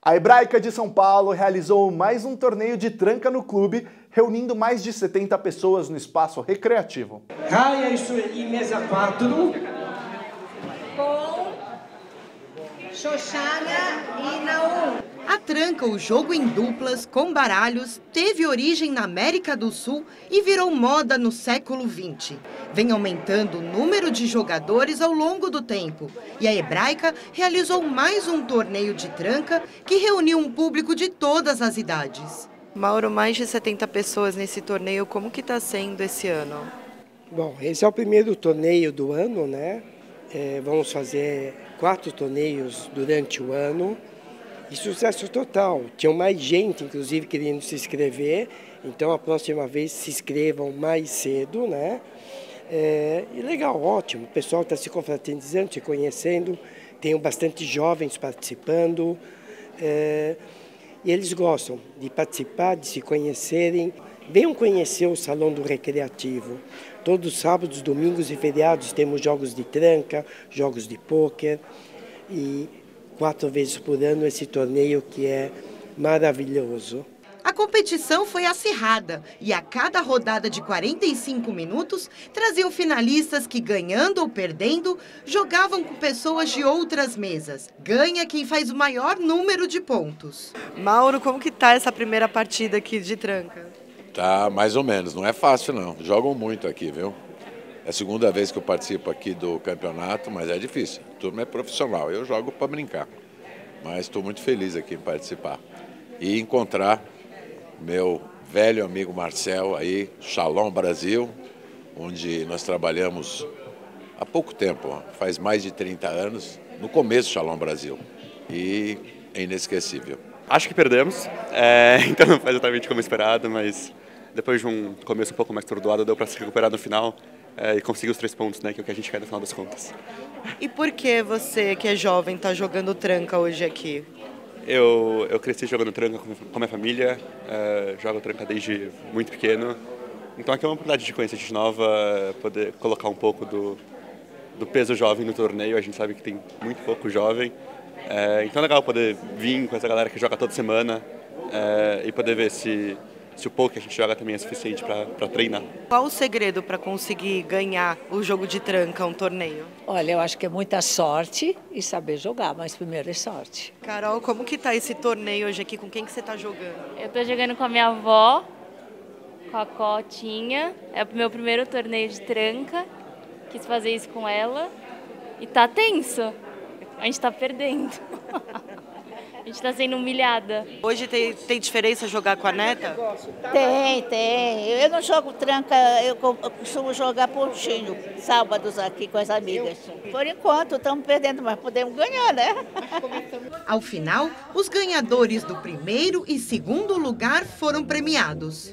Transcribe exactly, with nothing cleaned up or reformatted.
A Hebraica de São Paulo realizou mais um torneio de tranca no clube, reunindo mais de setenta pessoas no espaço recreativo. Caia isso em mesa quatro. Com Xoxana e Naum. A tranca, o jogo em duplas, com baralhos, teve origem na América do Sul e virou moda no século vinte. Vem aumentando o número de jogadores ao longo do tempo. E a Hebraica realizou mais um torneio de tranca que reuniu um público de todas as idades. Mauro, mais de setenta pessoas nesse torneio, como que está sendo esse ano? Bom, esse é o primeiro torneio do ano, né? É, vamos fazer quatro torneios durante o ano. E sucesso total. Tinha mais gente, inclusive, querendo se inscrever. Então, a próxima vez se inscrevam mais cedo, né? É, e legal, ótimo. O pessoal está se confraternizando, se conhecendo. Tem bastante jovens participando. É, e eles gostam de participar, de se conhecerem. Venham conhecer o Salão do Recreativo. Todos os sábados, domingos e feriados temos jogos de tranca, jogos de pôquer. E quatro vezes por ano esse torneio que é maravilhoso. A competição foi acirrada e a cada rodada de quarenta e cinco minutos traziam finalistas que, ganhando ou perdendo, jogavam com pessoas de outras mesas. Ganha quem faz o maior número de pontos. Mauro, como que tá essa primeira partida aqui de tranca? Tá mais ou menos, não é fácil não. Jogam muito aqui, viu? É a segunda vez que eu participo aqui do campeonato, mas é difícil. A turma é profissional, eu jogo para brincar. Mas estou muito feliz aqui em participar. E encontrar meu velho amigo Marcel aí, Shalom Brasil, onde nós trabalhamos há pouco tempo, faz mais de trinta anos, no começo do Shalom Brasil. E é inesquecível. Acho que perdemos, é, então não foi exatamente como esperado, mas depois de um começo um pouco mais atordoado, deu para se recuperar no final. É, e conseguir os três pontos, né, que é o que a gente quer no final das contas. E por que você, que é jovem, está jogando tranca hoje aqui? Eu, eu cresci jogando tranca com a minha família, é, jogo tranca desde muito pequeno. Então aqui é uma oportunidade de conhecer gente nova, poder colocar um pouco do, do peso jovem no torneio. A gente sabe que tem muito pouco jovem. É, então é legal poder vir com essa galera que joga toda semana é, e poder ver se... se o pouco que a gente joga também é suficiente para treinar. Qual o segredo para conseguir ganhar o jogo de tranca, um torneio? Olha, eu acho que é muita sorte e saber jogar, mas primeiro é sorte. Carol, como que tá esse torneio hoje aqui? Com quem que você tá jogando? Eu tô jogando com a minha avó, com a Cotinha. É o meu primeiro torneio de tranca. Quis fazer isso com ela. E tá tenso. A gente tá perdendo. A gente está sendo humilhada. Hoje tem, tem diferença jogar com a neta? Tem, tem. Eu não jogo tranca, eu costumo jogar pontinho, sábados aqui com as amigas. Por enquanto, estamos perdendo, mas podemos ganhar, né? Ao final, os ganhadores do primeiro e segundo lugar foram premiados.